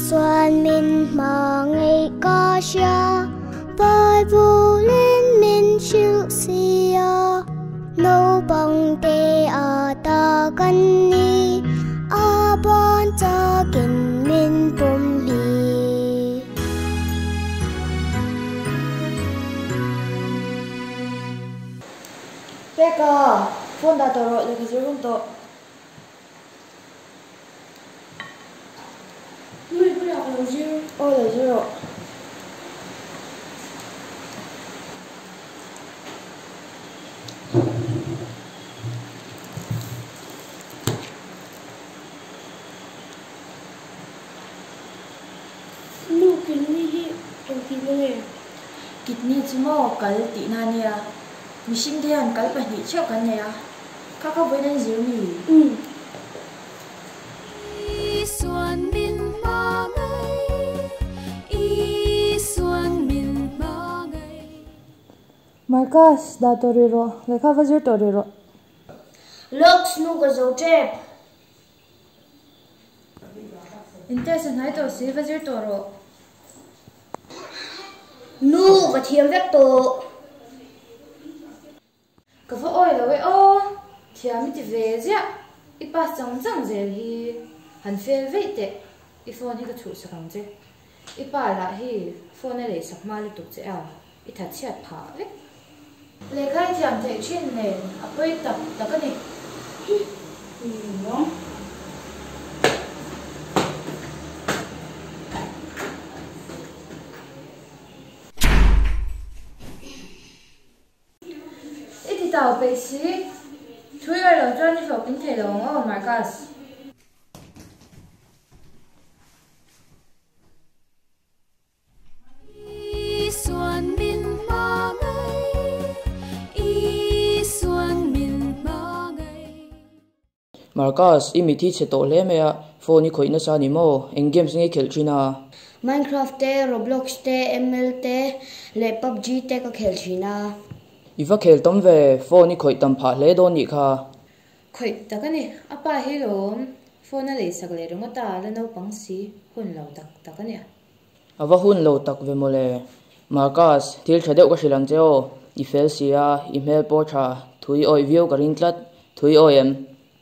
xuân mình mà ngày có xa vai vô lên mình chịu xia nấu bằng tê à ta cần ni à bon cho kinh mình bùm bì Pekka, phone đã toro rồi cái gì không to. Nuôi có đọc là zero. Ôi là zero. Nuôi cái này em tin nghe. Kidney chứ mò cái tí na nè. Mình xin thấy anh cái bài nhị chọc cái này à. Các con với nên zero nhỉ? Marcus, đã tori rồi, lấy khá vazir tori rồi. Look, snu cái dấu chép. Intention hai tổ sĩ vazir tori rồi. Nu và thiêm vết tổ. Cái phó oi là vậy ô, thiêm thì về chứ. Ipa chẳng chẳng dễ hi, hẳn phê vậy tệ. Iphone hi cái chủ sẽ không chứ. Ipa là hi, phone này lấy sắc mà lịch tục chứ à. Ít chết phá đấy. Lấy khai thiêm thể chuyên nền, à bơi tập cái này. Nó. Tao bê xí, thui ở lâu cho như phổ kinh thể lòng ở Marcus. Marcus, imi thi che to le me phone ni khoi na sa ni mo eng games nge khel china Minecraft te, Roblox te, ML te, le PUBG te ka khel china. iwa khel tom ve phone ni khoi tam pha le don ni kha Khoi ta cái này, apa hi lom, phone na lấy sắc lệ rồi mà ta lên đâu bằng xí, hun lâu ta cái này. awa hun lo tak ve mo le Marcus thil thadeu ka shilang cheo I fel sia email po tha thui oi view ka rin tlat thui oi em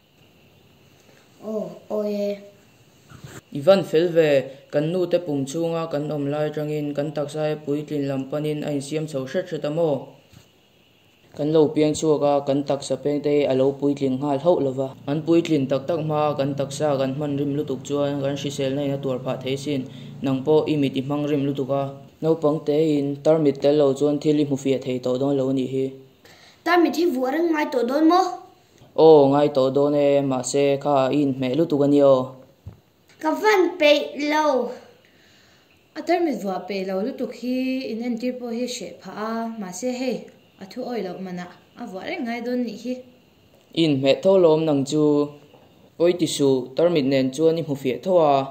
Ôi. Ivan fel ve kan nu te pum chunga kan om lai tangin kan taksai puitlin lampanin ain siam chho hret hretamo kan lo piang chuaka kan taksa peng te alo puitlin ngal ho lova an puitlin tak tak ma kan taksa kan man rim lutuk chuan kan shisel nei na tur pha theisin nangpo imit I mang rim lutuka no pang te in tarmit te lo chuan thili mu fia thei to don lo ni hi Ta mi thi vua răng ngay tổ đôn mô. o ngai to don e ma se kha in me lutukanio Ka van pe lâu. Atar mi vua pe lâu lúc tục hi in en tir po hi she pha mà se hey, thu oi lâu mà na, vua đấy ngay don ni hi. in me tho lom nang chu oi ti su tarmit nen chuan ni mu fia thoa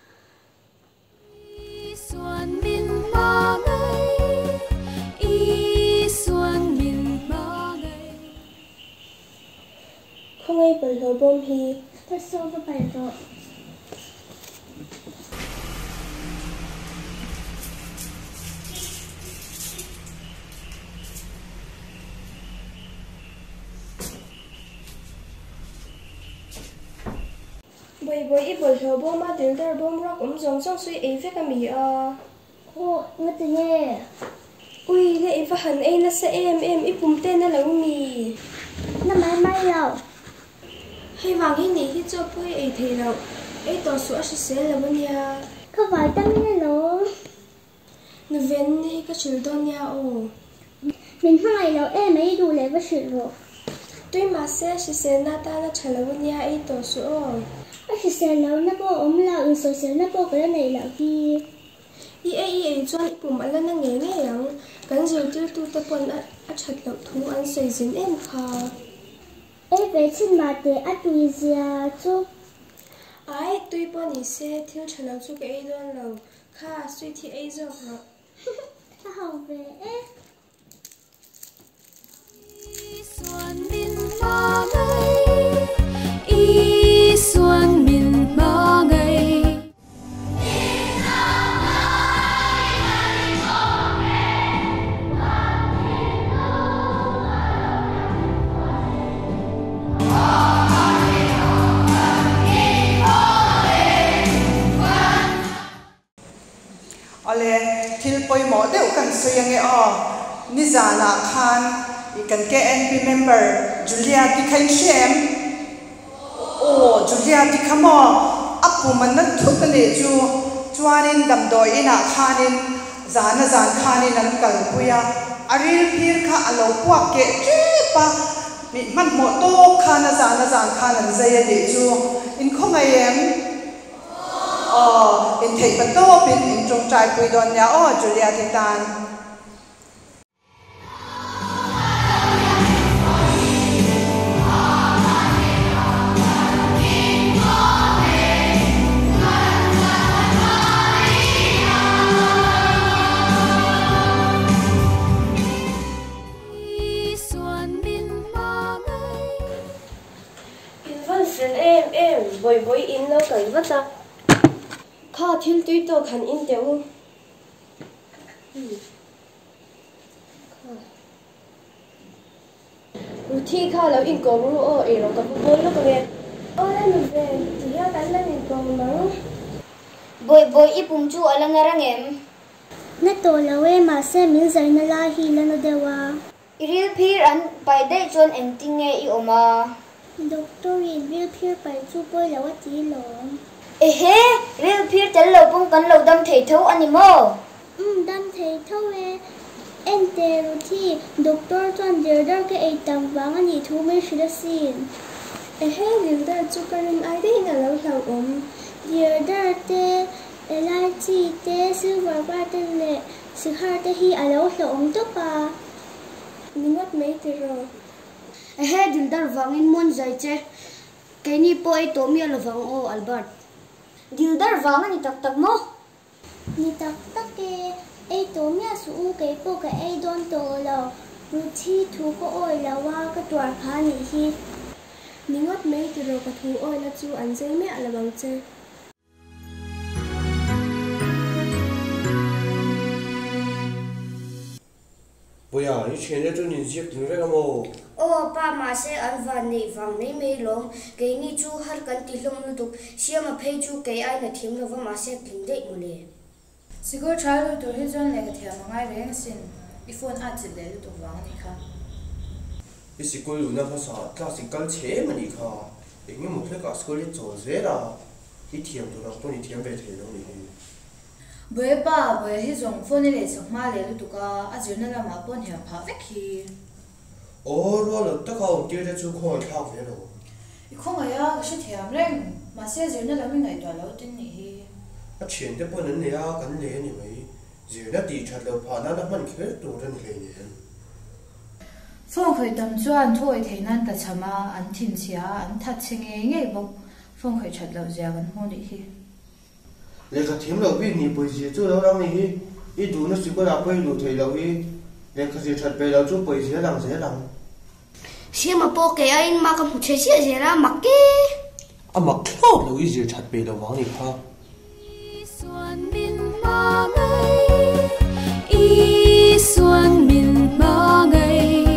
Không ai bật lỗ bom hi. Ta sao có bài rồi. Bởi ít bật lỗ bom mà đến đây bom rock cũng giống trong suy ấy với cái mì ô ngất từ nhé ui lệ và hẳn ấy nó sẽ em ít bùm tên nó là mì nó mãi mãi rồi hay vàng cái này hít cho bơi ấy thì nào ấy tỏ sữa sẽ là bên nhà không phải tăng như nó nó ven đi cái chuyện đó nhà mình hai rồi em ấy đủ lấy với sự rồi tuy mà sẽ na ta nó trả lời bên nhà ấy tỏ sữa anh sẽ lâu nó bộ ống là số nó bộ cái này là gì ấy cho ít bùm ăn nó nghe rằng cái gì tiêu tu tập quân ăn chặt lẩu thú ăn sấy dính em khờ em về trên mặt để ăn tùy ra chú ai tuy bọn nhỉ xe thiếu chả lẩu chú cái đơn lẩu kha suy thì ấy rồi không về xuân min ba ngày poi mo deuh kan soyange o nizana khan ikan KNP member Julia Tikhain Shem Julia Tikhamo apu manan thukane chu chuanin damdoi ina khanin zan khanin an kalpuya aril phir kha alo puak ke chepa mi man mo to khana zan khanan zaya de chu in khongayem in thei pa to pin in trong trai pui don ya Julia Titan Boy in lo kan vata kha thil tui to khan in teu ruthi kha lo in ko ru o e ro ka boy lo ka ve o la nu ve ti ya kan la in ko ma boy ipum chu alang arangem na to lawe ma se min zai na la hi la na dewa iril phir an pai dai chon enting e I oma Doctor real phir pai chu boy lawa ti lo ehe real phir tel lo pung kan lo dam thei tho ani mo dam thei tho e ente ruthi doctor chon der ke ei tam wang ani thu me shira sin ehe real da chu karin ai dei na lo hlang der te elai te silver button le sikhar te hi alo hlom to pa ningot mei te ro ehe dildar wangin mon zai che keni poi to mi lo wang o Albert dildar wang ani tak mo ni tak ke ei to mi su u ke po ka ei don to lo ruthi thu ko oi lawa ka twar kha ni hi ningot mei te ro ka thu oi la chu an zai me ala bang che Bố à, những chuyện đó tôi nhìn xếp tiếng vậy không? pa ma se an van nei wang nei mei long ke ni chu har kan ti hlom lu tuk siama phei chu ke ai na thim lo ma se tling dei mu le Sigur child to his own like a ngai reng sin ifon at le to wang ni kha Cái school lu na phasa classical che mà đi kha Những một cái school đi trốn dễ ra Cái thiam tôi đang tôi đi thiam về thế đâu đi Boy pa boy hi zong phone le sok ma le lu ka azuna la ma pon he pha vek hi rồi tất cả ông kia đã chú không thao về đâu I khong aya ka shi thiam reng ma se azuna la mi ngai to lo tin ni hi Nó chuyện đó bọn này à cắn lẽ như vậy Giờ nó đi chặt đầu phá nó vẫn khế đồ ra như vậy Phong khởi tâm chuan thôi thế nan ta chama an thin chia an that chenge nge bok phong khởi chat lo ja gan ho di hi Lẽ cả thiam lâu biết nhỉ bởi gì chú đâu đang nhỉ Ít đủ nó chỉ có là bây đủ thầy lâu đi Lẽ cả gì chặt bề lâu chú bởi gì làm dễ làm siama po ke ai ma ka pu che sia je ra mak ke mặc khóc lâu ít gì chặt bề lâu vắng đi kha Xuân min ma ngày y xuân min ma ngày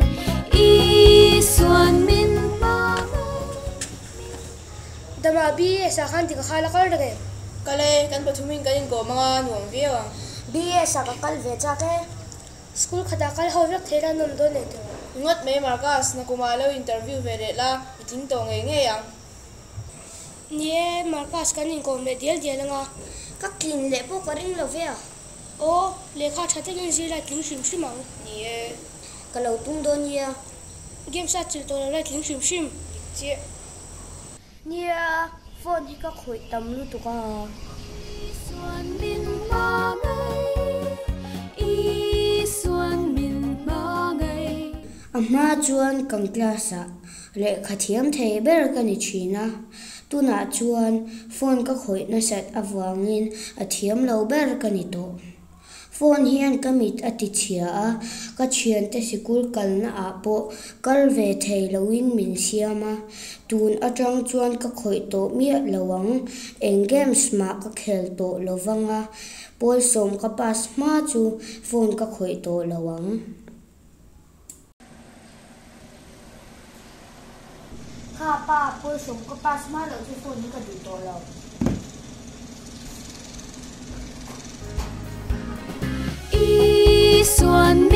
y xuân min ma ngày dama bi sa khan ti ka khala kal de Kale kan pathumin kan ko mga nuam viawa bi sa ka kal ve cha ke school khata kal ho vek thela nom do ne to ngot me markas na kumalo interview vere la iting to nge yang nie markas kan in ko me dial nga ka kin le po ka ring lo ve o le kha thate ngi ji la king shim shim ang nie ka lo tung do nia game sa chil to la king shim shim che nia phone hi ka khoi tam lu tu ka Xuân min ma ngày y xuân min ma ngày amma chuan kan klasa le khathiam thei ber ka ni china tuna chuan phone ka khoi na set awangin athiam lo ber ka ni to phone hian kamit ati chia a ka chian te sikul kalna a po kalve thei loin min siama tun atang chuan ka khoi to mi lawang games ma ka khel to lowanga pol som ka pas ma chu phone ka khoi to lawang kha pa pol som ka pas ma lo chu phone ka du to lo xuân